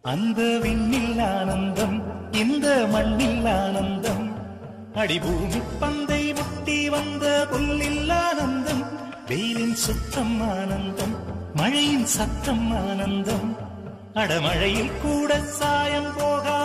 அந்த விண்ணில் ஆனந்தம் இந்த மண்ணில் ஆனந்தம் அடிபூமி பந்தை முட்டி வந்த புல்லில் ஆனந்தம் வெயிலின் சுத்தம் ஆனந்தம் மழையின் சத்தம் ஆனந்தம் அடமழையில் கூட சாயம் போகா